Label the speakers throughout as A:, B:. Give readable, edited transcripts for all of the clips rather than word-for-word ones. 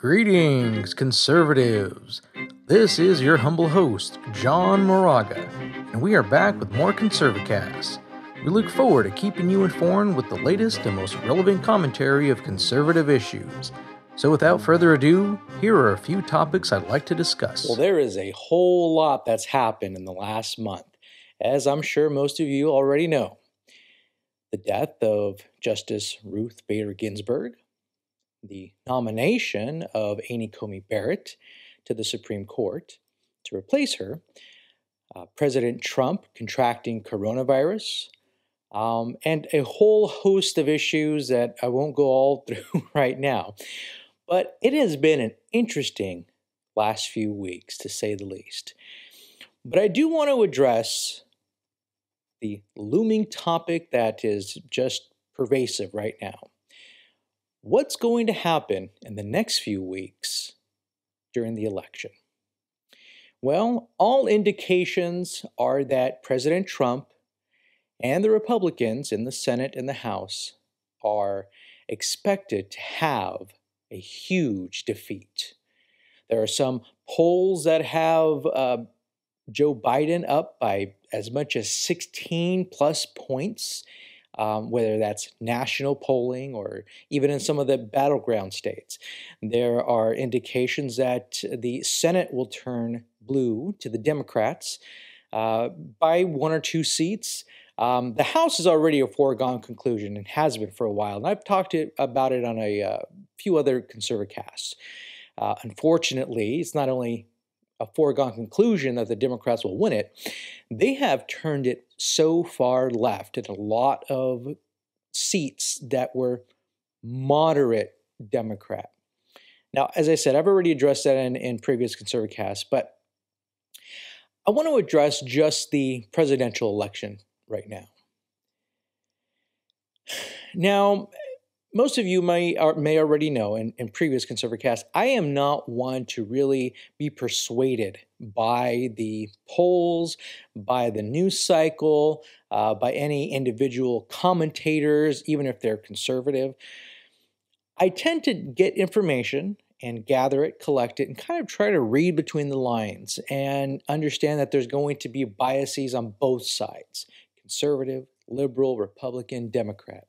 A: Greetings, conservatives. This is your humble host, John Moraga, and we are back with more ConservaCast. We look forward to keeping you informed with the latest and most relevant commentary of conservative issues. So without further ado, here are a few topics I'd like to discuss.
B: Well, there is a whole lot that's happened in the last month, as I'm sure most of you already know. The death of Justice Ruth Bader Ginsburg, the nomination of Amy Coney Barrett to the Supreme Court to replace her, President Trump contracting coronavirus, and a whole host of issues that I won't go all through right now. But it has been an interesting last few weeks, to say the least. But I do want to address the looming topic that is just pervasive right now. What's going to happen in the next few weeks during the election? Well, all indications are that President Trump and the Republicans in the Senate and the House are expected to have a huge defeat. There are some polls that have Joe Biden up by as much as 16 plus points, whether that's national polling or even in some of the battleground states. There are indications that the Senate will turn blue to the Democrats by one or two seats. The House is already a foregone conclusion and has been for a while, and I've talked about it on a few other ConservaCasts. Unfortunately, it's not only a foregone conclusion that the Democrats will win it, they have turned it so far left in a lot of seats that were moderate Democrat. Now, as I said, I've already addressed that in previous ConservaCasts, but I want to address just the presidential election right now. Now, most of you may already know in previous ConservaCasts, I am not one to really be persuaded by the polls, by the news cycle, by any individual commentators, even if they're conservative. I tend to get information and gather it, collect it, and kind of try to read between the lines and understand that there's going to be biases on both sides, conservative, liberal, Republican, Democrat.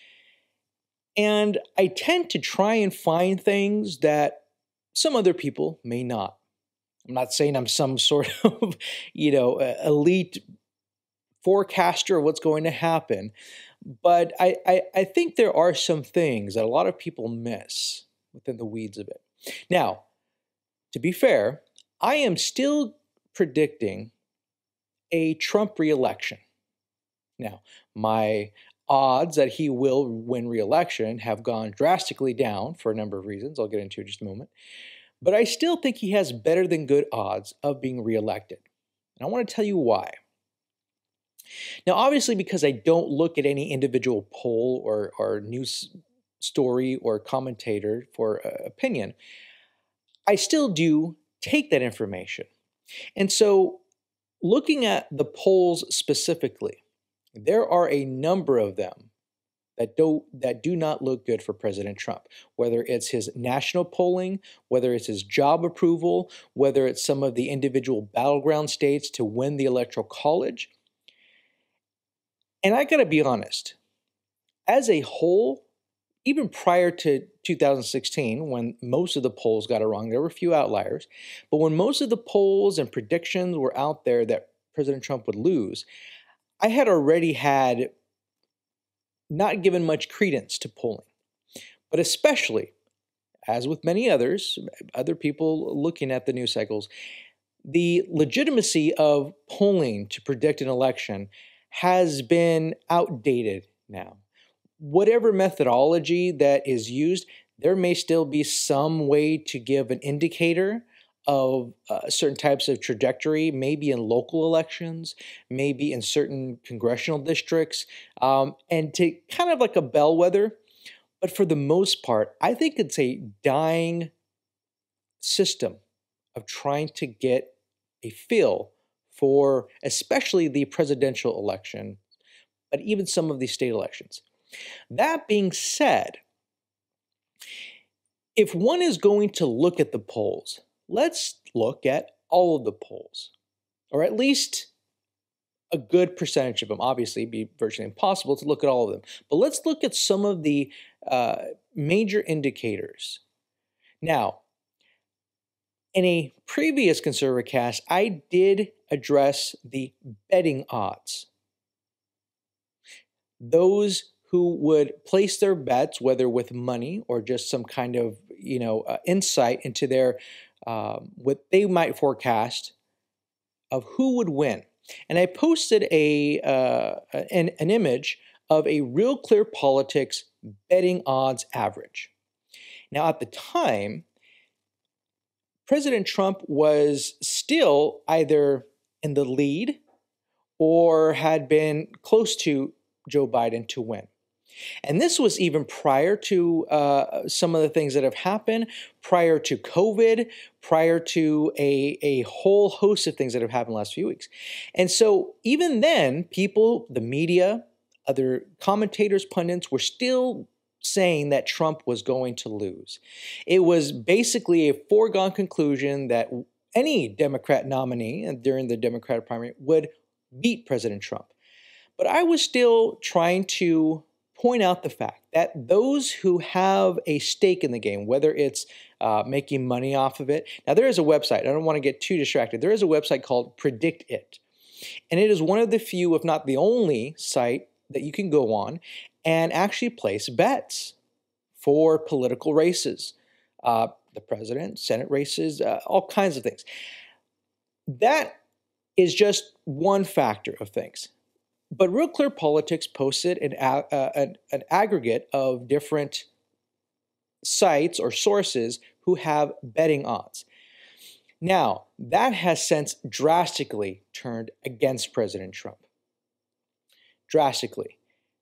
B: And I tend to try and find things that some other people may not. I'm not saying I'm some sort of, elite forecaster of what's going to happen, but I think there are some things that a lot of people miss within the weeds of it. Now, to be fair, I am still predicting a Trump re-election. Now, my odds that he will win re-election have gone drastically down for a number of reasons I'll get into in just a moment. But I still think he has better than good odds of being re-elected. And I want to tell you why. Now, obviously, because I don't look at any individual poll or news story or commentator for opinion, I still do take that information. And so looking at the polls specifically, there are a number of them that do not look good for President Trump, whether it's his national polling, whether it's his job approval, whether it's some of the individual battleground states to win the Electoral College. And I got to be honest, as a whole, even prior to 2016, when most of the polls got it wrong, there were a few outliers, but when most of the polls and predictions were out there that President Trump would lose, I had already had not given much credence to polling, but especially, as with many others, other people looking at the news cycles, the legitimacy of polling to predict an election has been outdated now. Whatever methodology that is used, there may still be some way to give an indicator of certain types of trajectory, maybe in local elections, maybe in certain congressional districts, and to kind of like a bellwether. But for the most part, I think it's a dying system of trying to get a feel for especially the presidential election, but even some of the state elections. That being said, if one is going to look at the polls, let's look at all of the polls, or at least a good percentage of them. Obviously, it'd be virtually impossible to look at all of them, but let's look at some of the major indicators. Now, in a previous ConservaCast, I did address the betting odds. Those who would place their bets, whether with money or just some kind of insight into their what they might forecast of who would win. And I posted an image of a Real Clear Politics betting odds average. Now, at the time, President Trump was still either in the lead or had been close to Joe Biden to win. And this was even prior to some of the things that have happened, prior to COVID, prior to a whole host of things that have happened the last few weeks. And so even then, people, the media, other commentators, pundits were still saying that Trump was going to lose. It was basically a foregone conclusion that any Democrat nominee during the Democratic primary would beat President Trump. But I was still trying to point out the fact that those who have a stake in the game, whether it's making money off of it. Now, there is a website. I don't want to get too distracted. There is a website called Predict It. And it is one of the few, if not the only, site that you can go on and actually place bets for political races, the president, Senate races, all kinds of things. That is just one factor of things. But Real Clear Politics posted an aggregate of different sites or sources who have betting odds. Now, that has since drastically turned against President Trump. Drastically.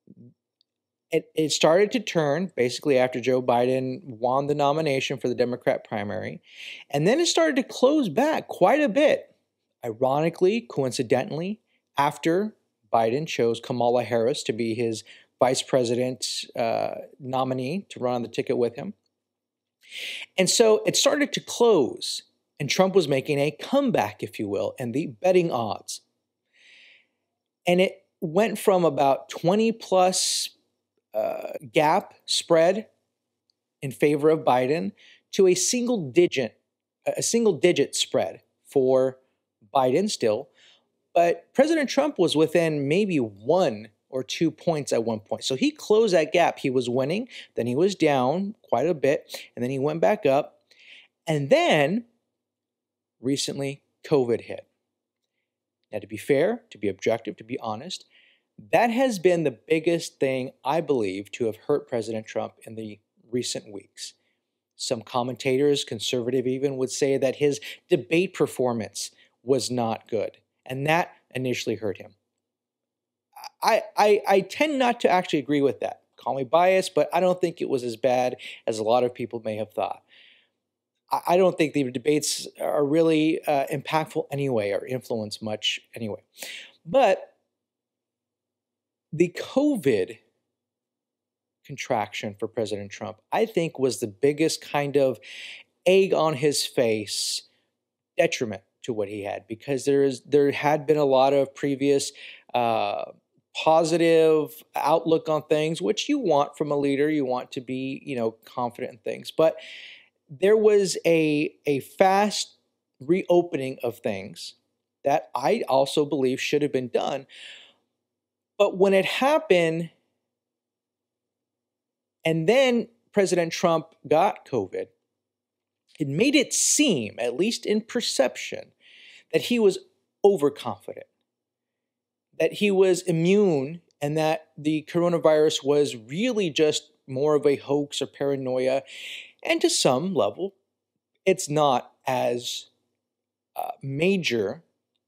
B: It started to turn basically after Joe Biden won the nomination for the Democrat primary, and then it started to close back quite a bit. Ironically, coincidentally, after Biden chose Kamala Harris to be his vice president nominee to run on the ticket with him. And so it started to close, and Trump was making a comeback, if you will, in the betting odds. And it went from about 20 plus gap spread in favor of Biden to a single digit spread for Biden still. But President Trump was within maybe 1 or 2 points at one point. So he closed that gap. He was winning, then he was down quite a bit, and then he went back up. And then recently, COVID hit. Now, to be fair, to be objective, to be honest, that has been the biggest thing, I believe, to have hurt President Trump in the recent weeks. Some commentators, conservative even, would say that his debate performance was not good. And that initially hurt him. I tend not to actually agree with that. Call me biased, but I don't think it was as bad as a lot of people may have thought. I don't think the debates are really impactful anyway or influence much anyway. But the COVID contraction for President Trump, I think, was the biggest kind of egg on his face detriment to what he had, because there had been a lot of previous positive outlook on things, which you want from a leader. You want to be, confident in things. But there was a fast reopening of things that I also believe should have been done. But when it happened, and then President Trump got COVID, it made it seem, at least in perception, that he was overconfident, that he was immune, and that the coronavirus was really just more of a hoax or paranoia. And to some level, it's not as major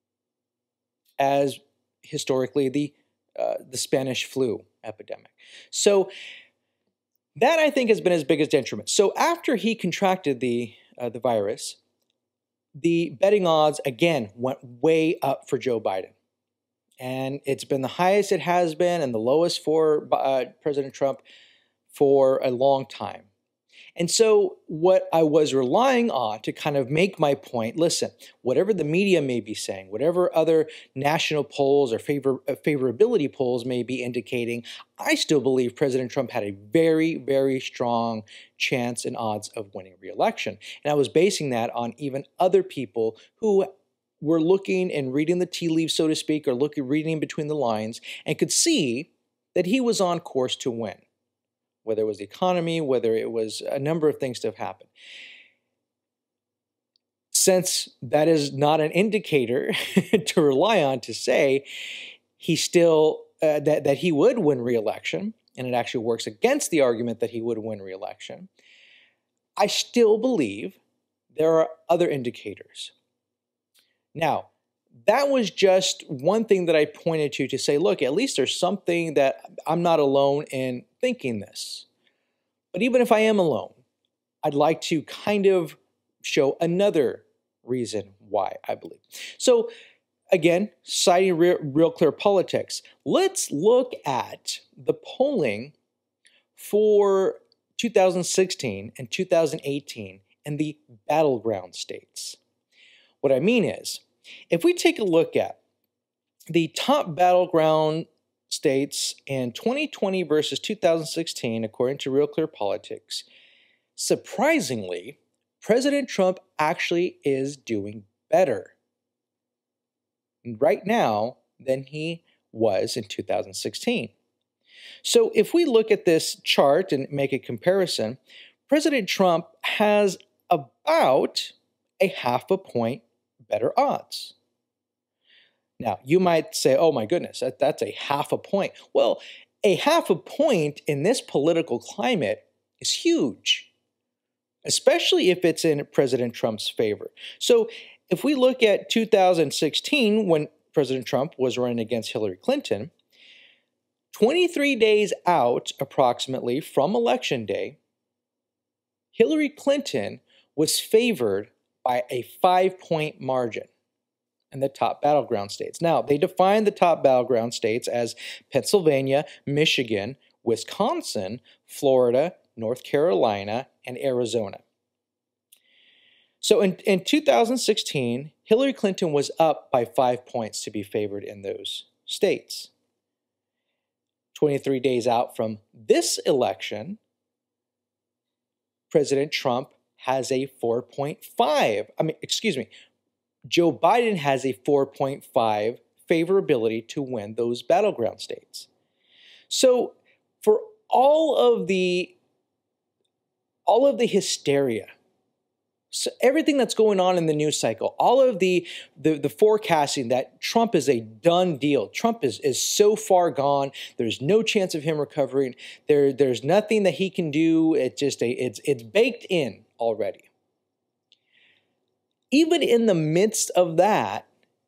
B: as historically the Spanish flu epidemic. So that, I think, has been his biggest detriment. So after he contracted the virus, the betting odds again went way up for Joe Biden. And it's been the highest it has been and the lowest for President Trump for a long time. And so what I was relying on to kind of make my point, listen, whatever the media may be saying, whatever other national polls or favorability polls may be indicating, I still believe President Trump had a very, very strong chance and odds of winning re-election. And I was basing that on even other people who were looking and reading the tea leaves, so to speak, or reading between the lines, and could see that he was on course to win. Whether it was the economy, whether it was a number of things to have happened. Since that is not an indicator to rely on to say he still that he would win re-election, and it actually works against the argument that he would win re-election, I still believe there are other indicators. Now, that was just one thing that I pointed to say, look, at least there's something that I'm not alone in thinking this. But even if I am alone, I'd like to kind of show another reason why I believe. So again, citing Real Clear Politics, let's look at the polling for 2016 and 2018 in the battleground states. What I mean is, if we take a look at the top battleground states in 2020 versus 2016, according to Real Clear Politics, surprisingly, President Trump actually is doing better right now than he was in 2016. So if we look at this chart and make a comparison, President Trump has about a half a point better odds. Now, you might say, oh my goodness, that's a half a point. Well, a half a point in this political climate is huge, especially if it's in President Trump's favor. So if we look at 2016, when President Trump was running against Hillary Clinton, 23 days out approximately from Election Day, Hillary Clinton was favored by a 5-point margin in the top battleground states. Now, they define the top battleground states as Pennsylvania, Michigan, Wisconsin, Florida, North Carolina, and Arizona. So in 2016, Hillary Clinton was up by 5 points to be favored in those states. 23 days out from this election, President Trump has a 4.5. Joe Biden has a 4.5 favorability to win those battleground states. So for all of the hysteria, so everything that's going on in the news cycle, all of the forecasting that Trump is a done deal. Trump is so far gone. There's no chance of him recovering. There's nothing that he can do. It's baked in already. Even in the midst of that,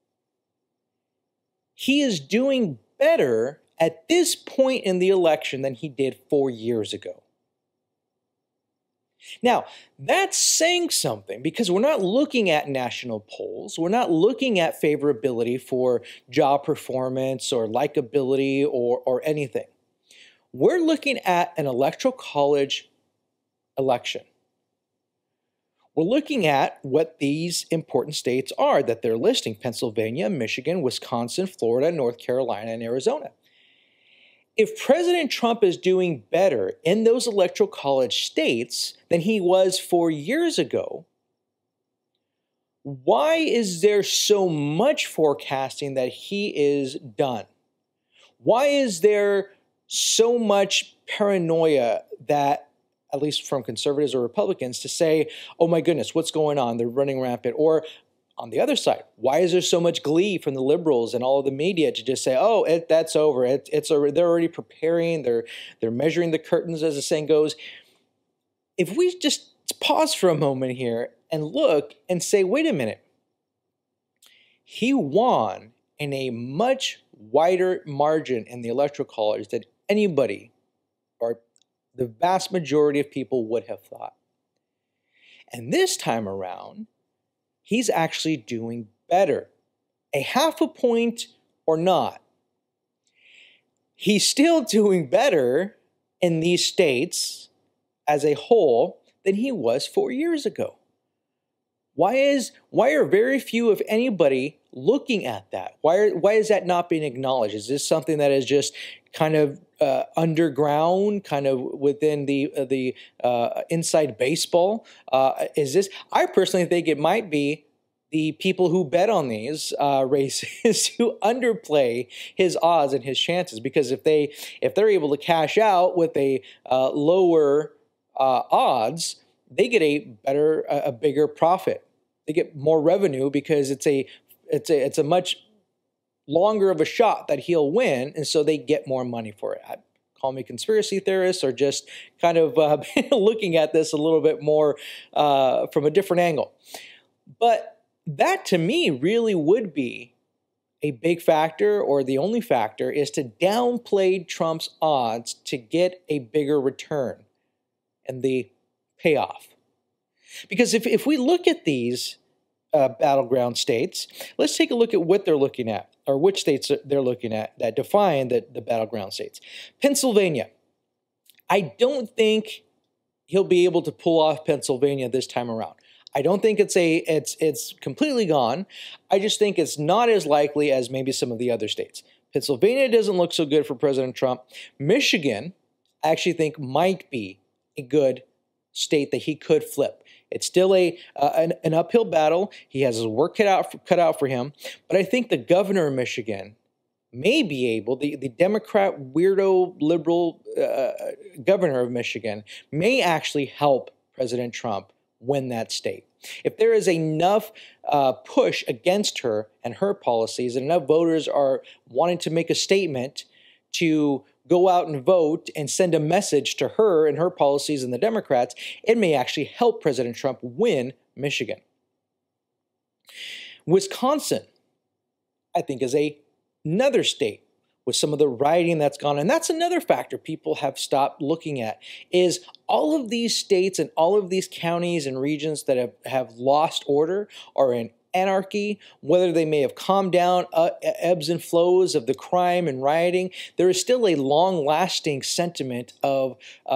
B: he is doing better at this point in the election than he did 4 years ago. Now, that's saying something because we're not looking at national polls. We're not looking at favorability for job performance or likability or anything. We're looking at an electoral college election. We're looking at what these important states are that they're listing: Pennsylvania, Michigan, Wisconsin, Florida, North Carolina, and Arizona. If President Trump is doing better in those electoral college states than he was 4 years ago, why is there so much forecasting that he is done? Why is there so much paranoia that, at least from conservatives or Republicans, to say, oh my goodness, what's going on? They're running rampant. Or on the other side, why is there so much glee from the liberals and all of the media to just say, oh, that's over. They're already preparing. They're measuring the curtains, as the saying goes. If we just pause for a moment here and look and say, wait a minute, he won in a much wider margin in the electoral college than anybody or the vast majority of people would have thought. And this time around, he's actually doing better. A half a point or not, he's still doing better in these states as a whole than he was 4 years ago. Why are very few, if anybody, looking at that? Why is that not being acknowledged? Is this something that is just kind of underground, kind of within the inside baseball? Is this? I personally think it might be the people who bet on these races who underplay his odds and his chances, because if they're able to cash out with a lower odds, they get a bigger profit. They get more revenue because it's a much longer of a shot that he'll win, and so they get more money for it. Call me conspiracy theorists, or just kind of looking at this a little bit more from a different angle. But that, to me, really would be a big factor, or the only factor, is to downplay Trump's odds to get a bigger return and the payoff. Because if we look at these battleground states, let's take a look at what they're looking at, or which states they're looking at that define the battleground states. Pennsylvania. I don't think he'll be able to pull off Pennsylvania this time around. I don't think it's completely gone. I just think it's not as likely as maybe some of the other states. Pennsylvania doesn't look so good for President Trump. Michigan, I actually think, might be a good state that he could flip. It's still an uphill battle. He has his work cut out for him. But I think the governor of Michigan may be able, the Democrat, weirdo, liberal governor of Michigan, may actually help President Trump win that state. If there is enough push against her and her policies, and enough voters are wanting to make a statement to go out and vote and send a message to her and her policies and the Democrats, it may actually help President Trump win Michigan. Wisconsin, I think, is another state with some of the rioting that's gone on. And that's another factor people have stopped looking at, is all of these states and all of these counties and regions that have lost order are in anarchy. Whether they may have calmed down ebbs and flows of the crime and rioting, there is still a long-lasting sentiment of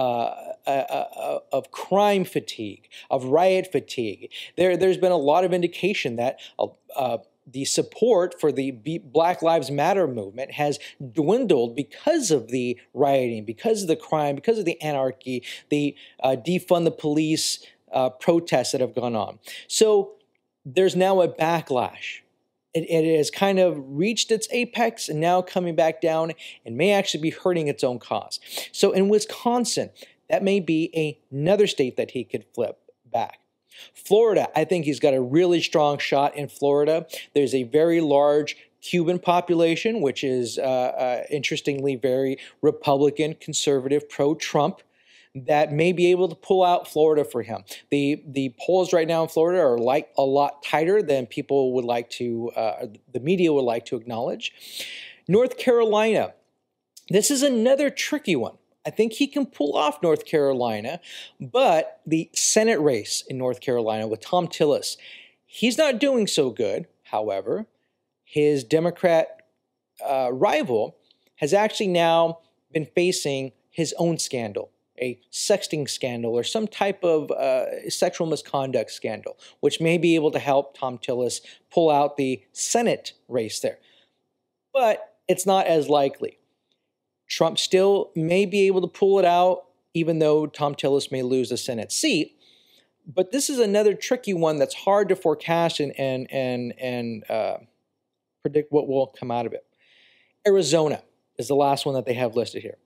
B: crime fatigue, of riot fatigue. There's been a lot of indication that the support for the Black Lives Matter movement has dwindled because of the rioting, because of the crime, because of the anarchy, the defund the police protests that have gone on. So there's now a backlash. It has kind of reached its apex and now coming back down, and may actually be hurting its own cause. So in Wisconsin, that may be another state that he could flip back. Florida, I think he's got a really strong shot in Florida. There's a very large Cuban population, which is interestingly very Republican, conservative, pro-Trump, that may be able to pull out Florida for him. The polls right now in Florida are like a lot tighter than people would like to, the media would like to acknowledge. North Carolina, this is another tricky one. I think he can pull off North Carolina, but the Senate race in North Carolina with Tom Tillis, he's not doing so good. However, his Democrat rival has actually now been facing his own scandal, a sexting scandal or some type of sexual misconduct scandal, which may be able to help Tom Tillis pull out the Senate race there. But it's not as likely. Trump still may be able to pull it out, even though Tom Tillis may lose the Senate seat. But this is another tricky one that's hard to forecast and predict what will come out of it. Arizona is the last one that they have listed here.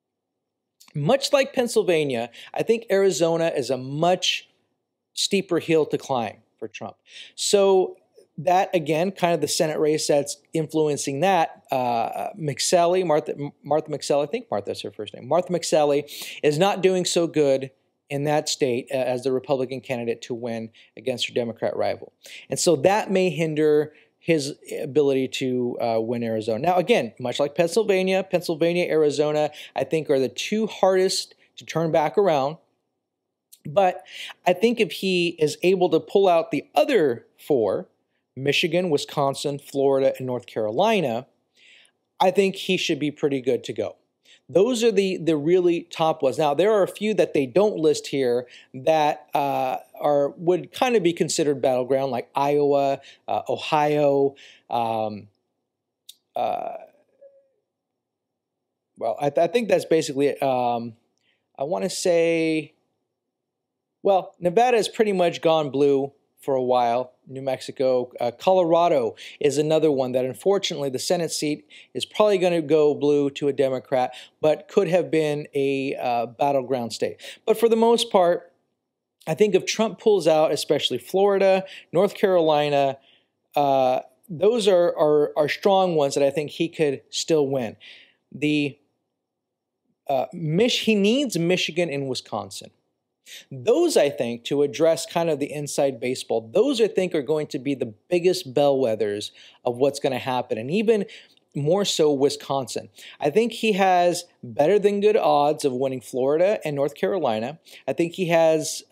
B: Much like Pennsylvania, I think Arizona is a much steeper hill to climb for Trump. So that, again, kind of the Senate race that's influencing that, Martha McSally, I think Martha's her first name. Martha McSally is not doing so good in that state as the Republican candidate to win against her Democrat rival. And so that may hinder his ability to win Arizona. Now, again, much like Pennsylvania, Arizona, I think are the two hardest to turn back around. But I think if he is able to pull out the other four, Michigan, Wisconsin, Florida, and North Carolina, I think he should be pretty good to go. Those are the really top ones. Now, there are a few that they don't list here that would kind of be considered battleground, like Iowa, Ohio. Well, I think that's basically it. I want to say, well, Nevada has pretty much gone blue for a while. New Mexico. Colorado is another one that, unfortunately, the Senate seat is probably going to go blue to a Democrat, but could have been a battleground state. But for the most part, I think if Trump pulls out, especially Florida, North Carolina, those are strong ones that I think he could still win. He needs Michigan and Wisconsin. Those, I think, to address kind of the inside baseball, those I think are going to be the biggest bellwethers of what's going to happen, and even more so Wisconsin. I think he has better than good odds of winning Florida and North Carolina. I think he has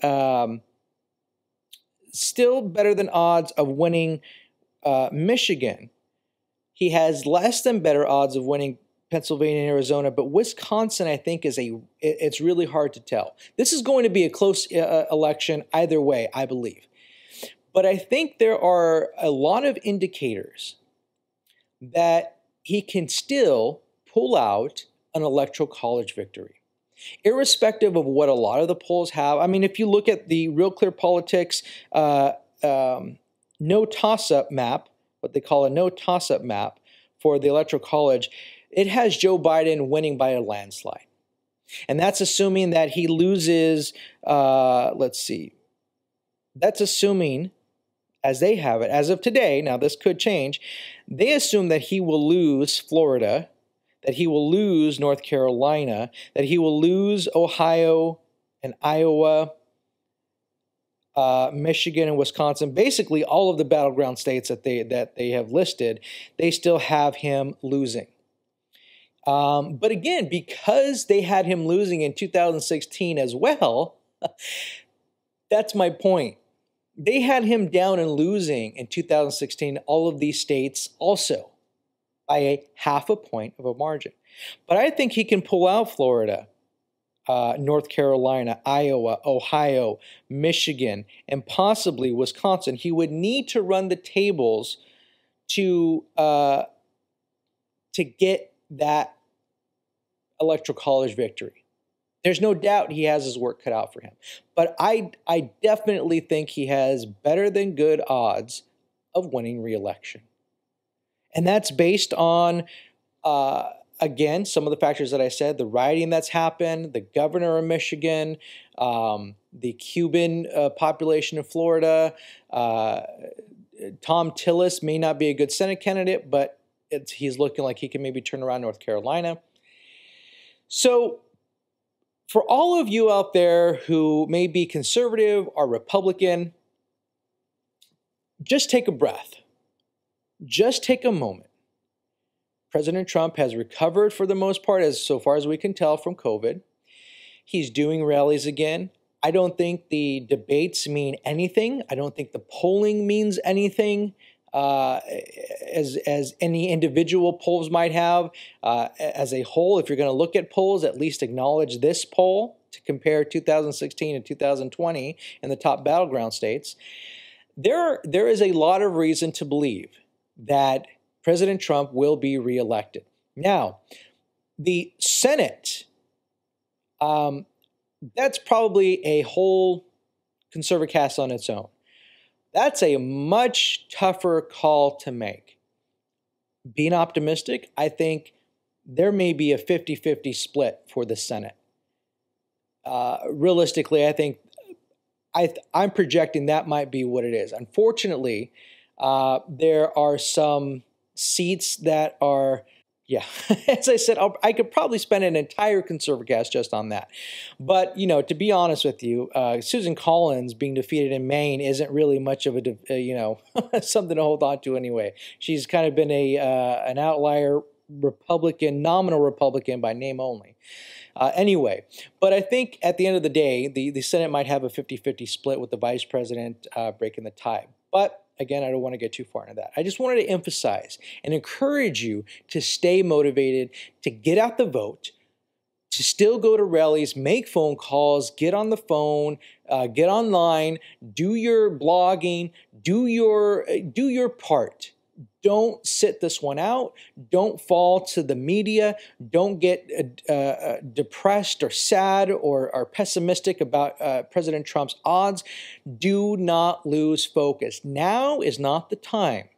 B: still better than odds of winning Michigan. He has less than better odds of winning Pennsylvania and Arizona, but Wisconsin, I think, it's really hard to tell. This is going to be a close election either way, I believe. But I think there are a lot of indicators that he can still pull out an electoral college victory, irrespective of what a lot of the polls have. I mean, if you look at the Real Clear Politics no toss-up map, what they call a no toss-up map for the electoral college, it has Joe Biden winning by a landslide. And that's assuming that he loses, let's see, that's assuming, as they have it, as of today, now this could change, they assume that he will lose Florida, that he will lose North Carolina, that he will lose Ohio and Iowa, Michigan and Wisconsin, basically all of the battleground states that they have listed, they still have him losing. But again, because they had him losing in 2016 as well, that's my point. They had him down and losing in 2016, all of these states also, by a half a point of a margin. But I think he can pull out Florida, North Carolina, Iowa, Ohio, Michigan, and possibly Wisconsin. He would need to run the tables to get that electoral college victory. There's no doubt he has his work cut out for him. But I definitely think he has better than good odds of winning re-election. And that's based on, again, some of the factors that I said, the rioting that's happened, the governor of Michigan, the Cuban population of Florida. Tom Tillis may not be a good Senate candidate, but he's looking like he can maybe turn around North Carolina. So for all of you out there who may be conservative or Republican, just take a breath. Just take a moment. President Trump has recovered for the most part, so far as we can tell, from COVID. He's doing rallies again. I don't think the debates mean anything. I don't think the polling means anything. As any individual polls might have. As a whole, if you're going to look at polls, at least acknowledge this poll to compare 2016 and 2020 in the top battleground states. There is a lot of reason to believe that President Trump will be reelected. Now, the Senate, that's probably a whole ConservaCast on its own. That's a much tougher call to make. Being optimistic, I think there may be a 50-50 split for the Senate. Realistically, I think I'm projecting that might be what it is. Unfortunately, there are some seats that are, yeah, as I said, I could probably spend an entire ConservaCast just on that. But, to be honest with you, Susan Collins being defeated in Maine isn't really much of a, something to hold on to anyway. She's kind of been an outlier Republican, nominal Republican by name only. Anyway, but I think at the end of the day, the Senate might have a 50-50 split with the vice president breaking the tie. But again, I don't want to get too far into that. I just wanted to emphasize and encourage you to stay motivated, to get out the vote, to still go to rallies, make phone calls, get on the phone, get online, do your blogging, do your part. Don't sit this one out. Don't fall to the media. Don't get depressed or sad or pessimistic about President Trump's odds. Do not lose focus. Now is not the time.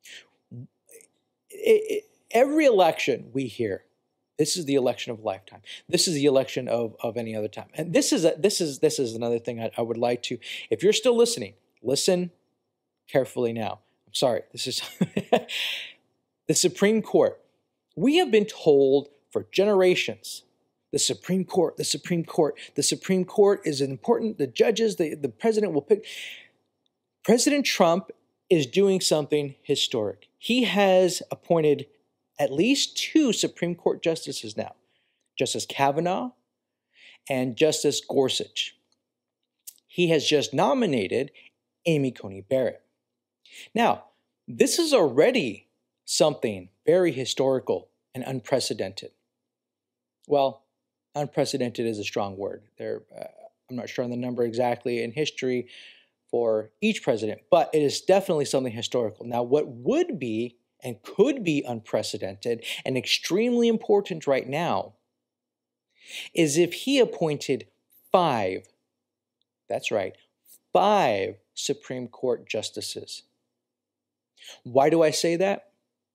B: Every election we hear, this is the election of a lifetime. This is the election of any other time. And this is another thing I would like to, if you're still listening, listen carefully now. I'm sorry. This is the Supreme Court. We have been told for generations, the Supreme Court, the Supreme Court, the Supreme Court is important. The judges, the president will pick. President Trump is doing something historic. He has appointed at least 2 Supreme Court justices now, Justice Kavanaugh and Justice Gorsuch. He has just nominated Amy Coney Barrett. Now, this is already something very historical and unprecedented. Well, unprecedented is a strong word. I'm not sure on the number exactly in history for each president, but it is definitely something historical. Now, what would be and could be unprecedented and extremely important right now is if he appointed 5, that's right, 5 Supreme Court justices. Why do I say that?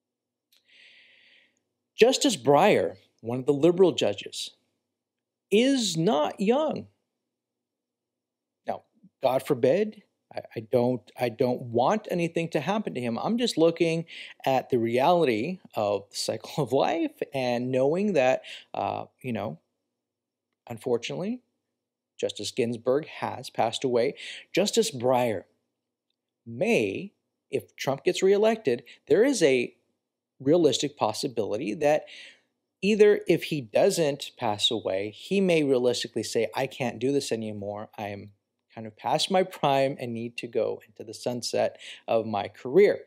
B: Justice Breyer, one of the liberal judges, is not young. Now, God forbid, I don't want anything to happen to him. I'm just looking at the reality of the cycle of life and knowing that, unfortunately, Justice Ginsburg has passed away. Justice Breyer may, if Trump gets reelected, there is a realistic possibility that either if he doesn't pass away, he may realistically say, I can't do this anymore. I am kind of past my prime and need to go into the sunset of my career.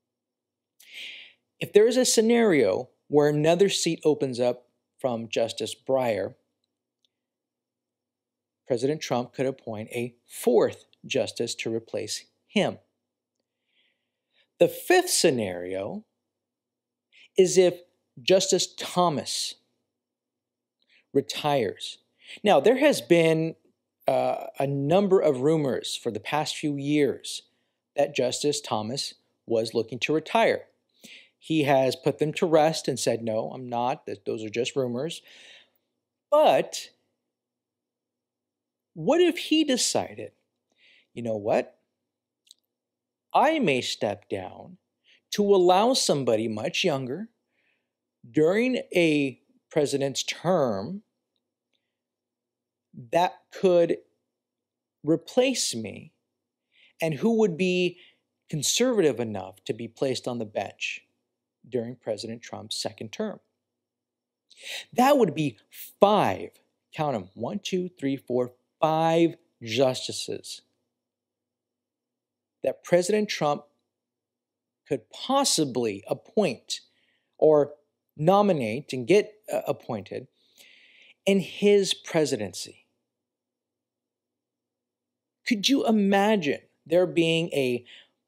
B: If there is a scenario where another seat opens up from Justice Breyer, President Trump could appoint a 4th justice to replace him. The 5th scenario is if Justice Thomas retires. Now, there has been a number of rumors for the past few years that Justice Thomas was looking to retire. He has put them to rest and said, no, I'm not. Those are just rumors. But what if he decided, you know what? I may step down to allow somebody much younger during a president's term that could replace me and who would be conservative enough to be placed on the bench during President Trump's 2nd term. That would be 5, count them, 1, 2, 3, 4, 5 justices that President Trump could possibly appoint or nominate and get appointed in his presidency. Could you imagine there being a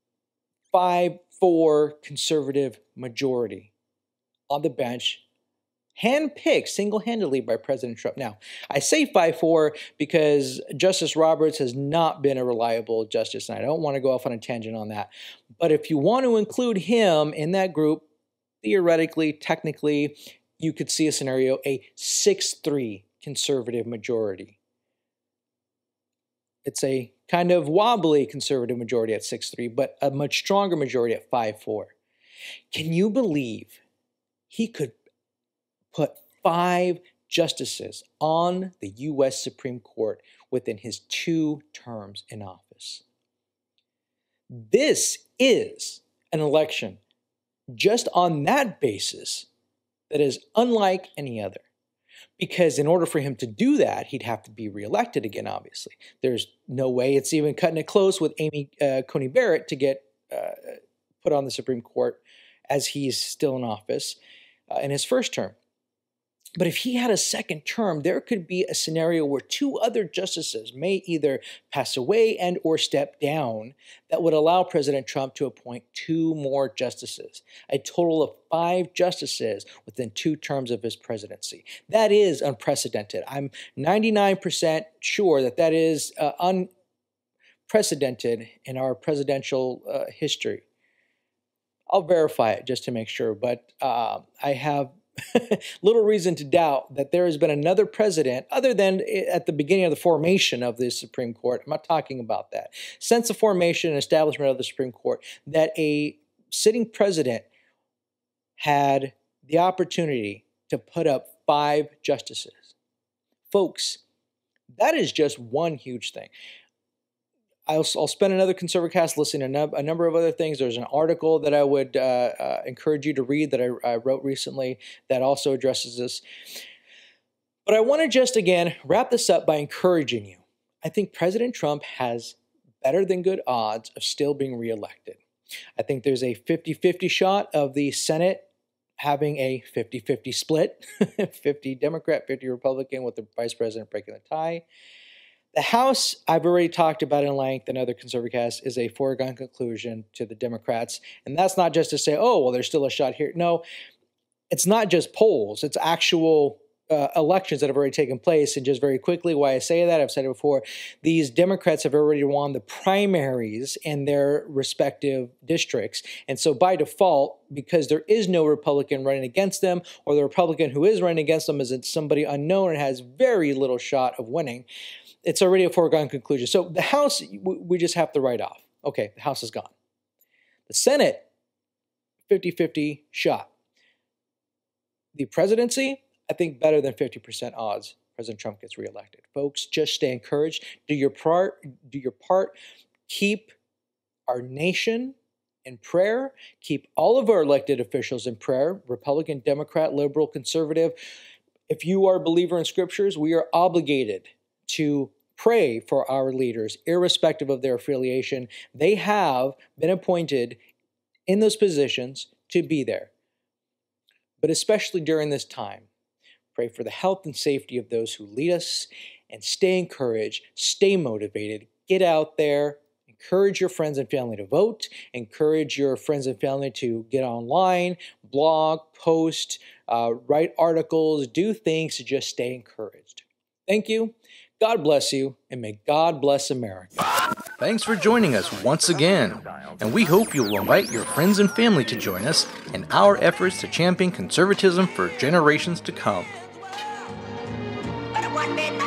B: 5-4 conservative majority on the bench, handpicked single-handedly by President Trump? Now, I say 5-4 because Justice Roberts has not been a reliable justice, and I don't want to go off on a tangent on that. But if you want to include him in that group, theoretically, technically, you could see a scenario, a 6-3 conservative majority. It's a kind of wobbly conservative majority at 6-3, but a much stronger majority at 5-4. Can you believe he could put 5 justices on the U.S. Supreme Court within his 2 terms in office? This is an election just on that basis that is unlike any other. Because in order for him to do that, he'd have to be reelected again, obviously. There's no way it's even cutting it close with Amy Coney Barrett to get put on the Supreme Court as he's still in office in his 1st term. But if he had a second term, there could be a scenario where two other justices may either pass away and or step down that would allow President Trump to appoint two more justices, a total of 5 justices within 2 terms of his presidency. That is unprecedented. I'm 99% sure that is unprecedented in our presidential history. I'll verify it just to make sure, but I have little reason to doubt that there has been another president, other than at the beginning of the formation of the Supreme Court. I'm not talking about that. Since the formation and establishment of the Supreme Court, that a sitting president had the opportunity to put up 5 justices. Folks, that is just one huge thing. I'll spend another ConservaCast listening to a number of other things. There's an article that I would encourage you to read that I wrote recently that also addresses this. But I want to just, again, wrap this up by encouraging you. I think President Trump has better than good odds of still being reelected. I think there's a 50-50 shot of the Senate having a 50-50 split, 50 Democrat, 50 Republican, with the vice president breaking the tie. The House, I've already talked about in length in other ConservaCasts, is a foregone conclusion to the Democrats. And that's not just to say, oh, well, there's still a shot here. No, it's not just polls. It's actual elections that have already taken place. And just very quickly, why I say that, I've said it before, these Democrats have already won the primaries in their respective districts. And so by default, because there is no Republican running against them, or the Republican who is running against them is somebody unknown and has very little shot of winning, it's already a foregone conclusion. So the House, we just have to write off. Okay, the House is gone. The Senate, 50-50 shot. The presidency, I think better than 50% odds President Trump gets reelected. Folks, just stay encouraged. Do your part. Keep our nation in prayer. Keep all of our elected officials in prayer, Republican, Democrat, liberal, conservative. If you are a believer in scriptures, we are obligated to pray for our leaders, irrespective of their affiliation. They have been appointed in those positions to be there. But especially during this time, pray for the health and safety of those who lead us, and stay encouraged, stay motivated, get out there, encourage your friends and family to vote, encourage your friends and family to get online, blog, post, write articles, do things to just stay encouraged. Thank you. God bless you, and may God bless America.
A: Thanks for joining us once again, and we hope you will invite your friends and family to join us in our efforts to champion conservatism for generations to come.